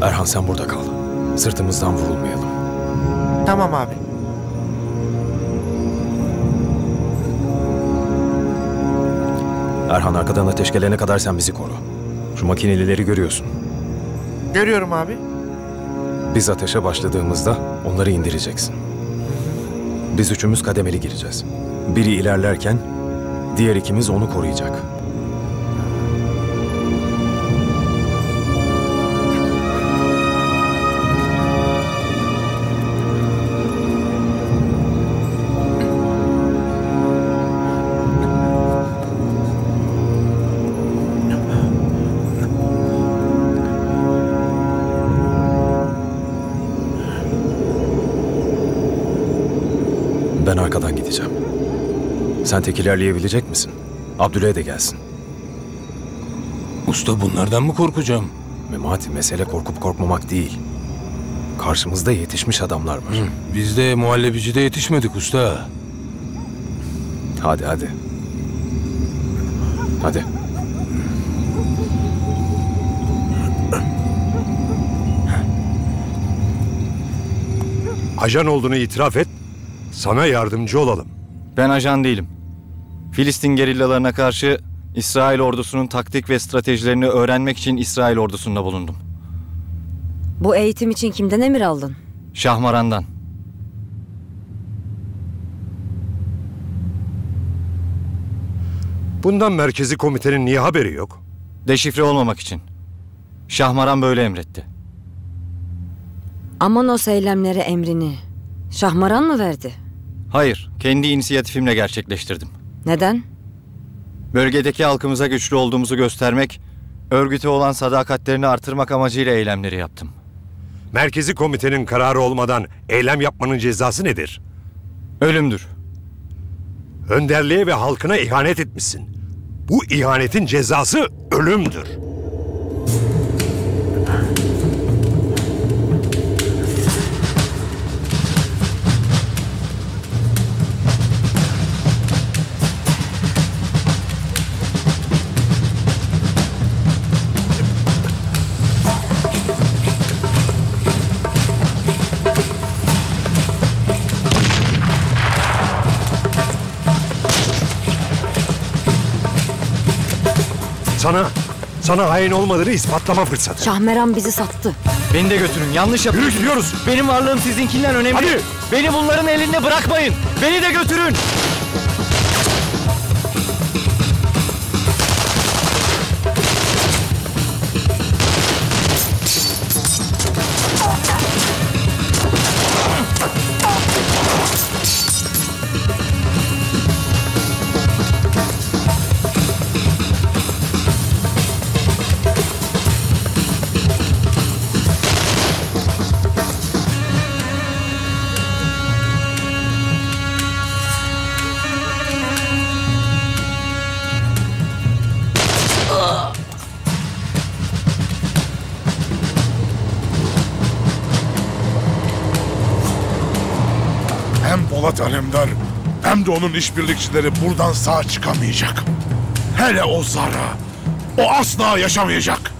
Erhan sen burada kal. Sırtımızdan vurulmayalım. Tamam abi. Erhan arkadan ateş gelene kadar sen bizi koru. Şu makinelileri görüyorsun. Görüyorum abi. Biz ateşe başladığımızda onları indireceksin. Biz üçümüz kademeli gireceğiz. Biri ilerlerken diğer ikimiz onu koruyacak. Ben arkadan gideceğim. Sen tek ilerleyebilecek misin? Abdüley de gelsin. Usta bunlardan mı korkacağım? Memati, mesele korkup korkmamak değil. Karşımızda yetişmiş adamlar var. Biz de muhallebicide yetişmedik usta. Hadi hadi. Hadi. Ajan olduğunu itiraf et, sana yardımcı olalım. Ben ajan değilim. Filistin gerillalarına karşı İsrail ordusunun taktik ve stratejilerini öğrenmek için İsrail ordusunda bulundum. Bu eğitim için kimden emir aldın? Şahmaran'dan. Bundan merkezi komitenin niye haberi yok? Deşifre olmamak için. Şahmaran böyle emretti. Amanos eylemleri emrini Şahmaran mı verdi? Hayır, kendi inisiyatifimle gerçekleştirdim. Neden? Bölgedeki halkımıza güçlü olduğumuzu göstermek, örgüte olan sadakatlerini artırmak amacıyla eylemleri yaptım. Merkezi komitenin kararı olmadan eylem yapmanın cezası nedir? Ölümdür. Önderliğe ve halkına ihanet etmişsin. Bu ihanetin cezası ölümdür. Sana hain olmadığını ispatlama fırsatı. Şahmeran bizi sattı. Beni de götürün, yanlış yapıyorsunuz. Yürü gidiyoruz. Benim varlığım sizinkinden önemli. Hadi. Beni bunların elinde bırakmayın. Beni de götürün. Hem Polat Alemdar hem de onun işbirlikçileri buradan sağ çıkamayacak. Hele o Zara. O asla yaşamayacak.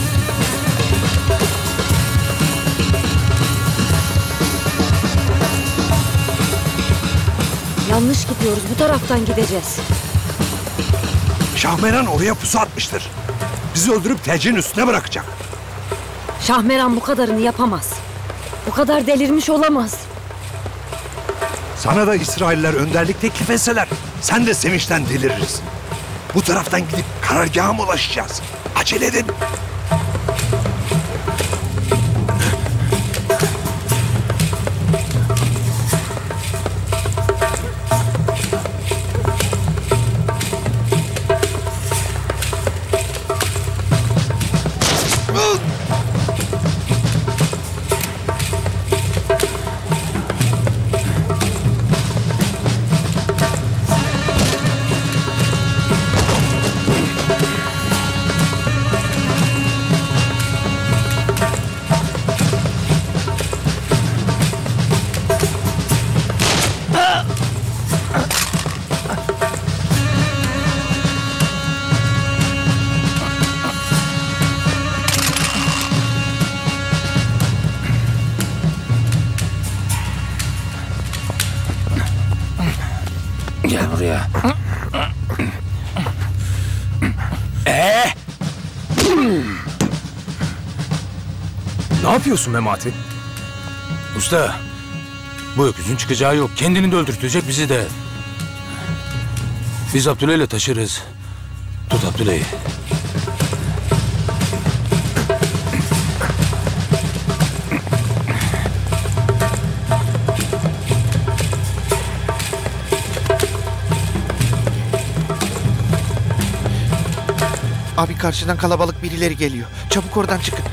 Yanlış gidiyoruz. Bu taraftan gideceğiz. Şahmeran oraya pusu atmıştır. Bizi öldürüp tecrin üstüne bırakacak. Şahmeran bu kadarını yapamaz. Bu kadar delirmiş olamaz. Sana da İsrailler önderlik teklif etseler sen de sevinçten delirirsin. Bu taraftan gidip karargaha mı ulaşacağız? Acele edin. Ne yapıyorsun Memati? Usta, bu öküzün çıkacağı yok. Kendini de öldürtecek, bizi de. Biz Abdüley'le taşırız. Tut Abdüley'i. Abi karşıdan kalabalık birileri geliyor. Çabuk oradan çıkın.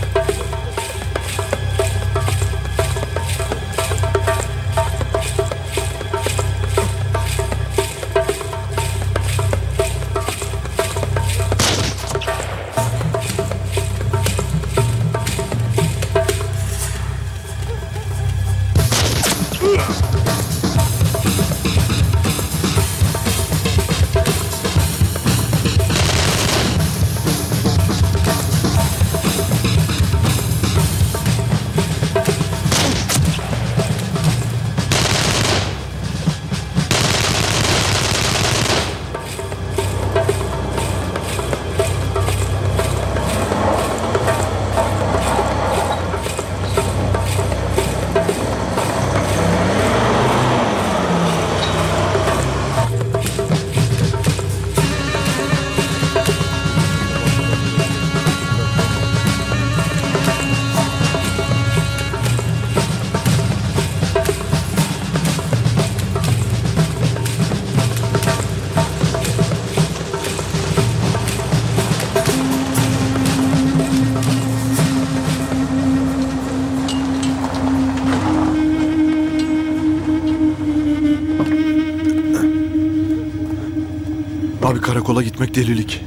Abi karakola gitmek delilik.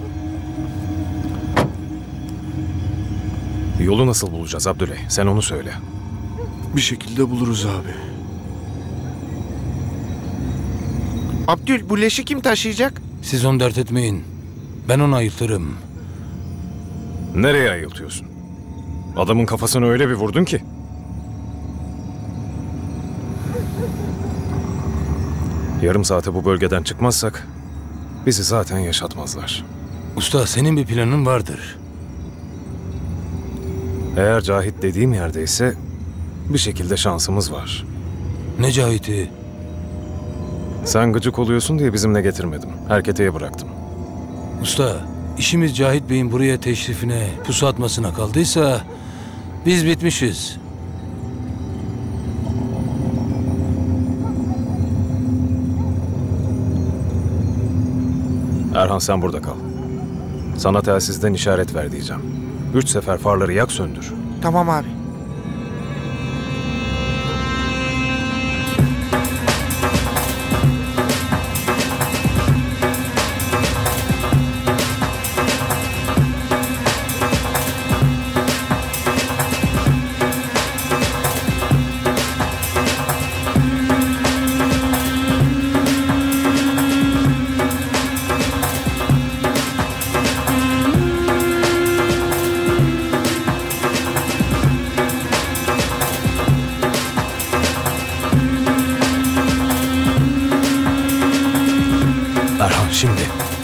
Yolu nasıl bulacağız Abdüley? Sen onu söyle. Bir şekilde buluruz abi. Abdül, bu leşi kim taşıyacak? Siz onu dert etmeyin. Ben onu ayıltırım. Nereye ayıltıyorsun? Adamın kafasını öyle bir vurdun ki. Yarım saate bu bölgeden çıkmazsak bizi zaten yaşatmazlar. Usta, senin bir planın vardır. Eğer Cahit dediğim yerdeyse bir şekilde şansımız var. Ne Cahit'i? Sen gıcık oluyorsun diye bizimle getirmedim. Erkete'ye bıraktım. Usta, işimiz Cahit Bey'in buraya teşrifine, pusu atmasına kaldıysa biz bitmişiz. Erhan sen burada kal. Sana telsizden işaret ver diyeceğim. 3 sefer farları yak söndür. Tamam abi. Erhan şimdi.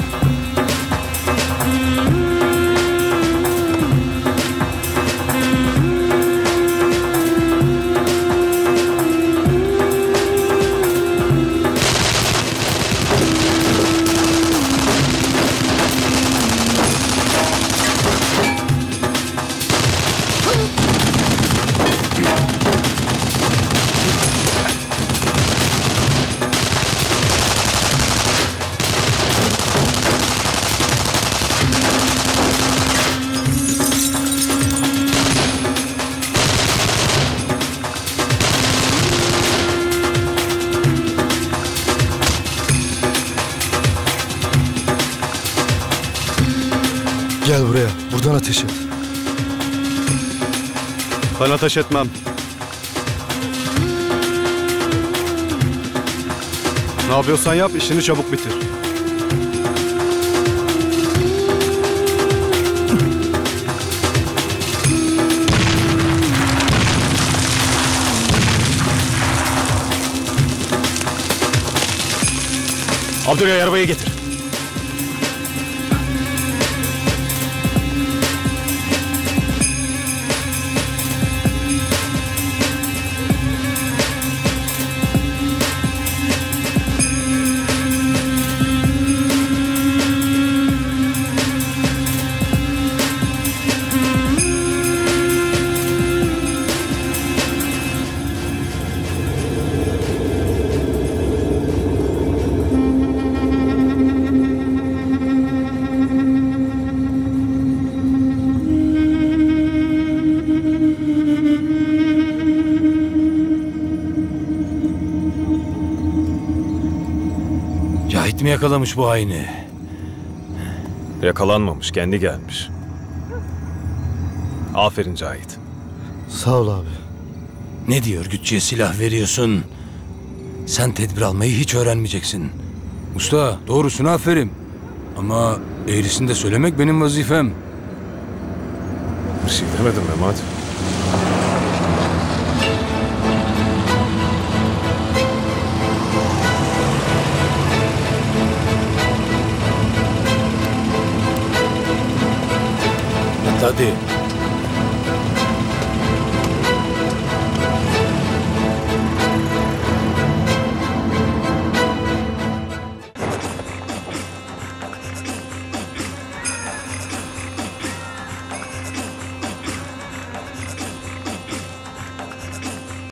Gel buraya. Buradan ateş et. Ben ateş etmem. Ne yapıyorsan yap, işini çabuk bitir. Abdüley arabayı getir. mi yakalamış bu haini? Yakalanmamış, kendi gelmiş. Aferin Cahit. Sağ ol abi. Ne diye örgütçüye silah veriyorsun? Sen tedbir almayı hiç öğrenmeyeceksin. Usta, doğrusunu aferin. Ama eğrisini de söylemek benim vazifem. Bir şey demedim Memati. Hadi.